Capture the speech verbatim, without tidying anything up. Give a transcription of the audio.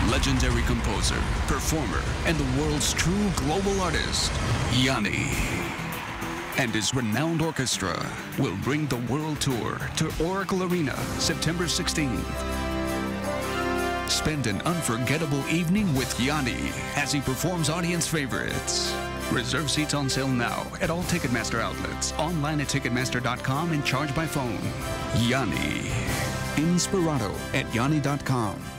legendary composer, performer, and the world's true global artist, Yanni, and his renowned orchestra will bring the world tour to Oracle Arena September sixteenth. Spend an unforgettable evening with Yanni as he performs audience favorites. Reserve seats on sale now at all Ticketmaster outlets, online at Ticketmaster dot com, and charge by phone. Yanni. Inspirato at Yanni dot com.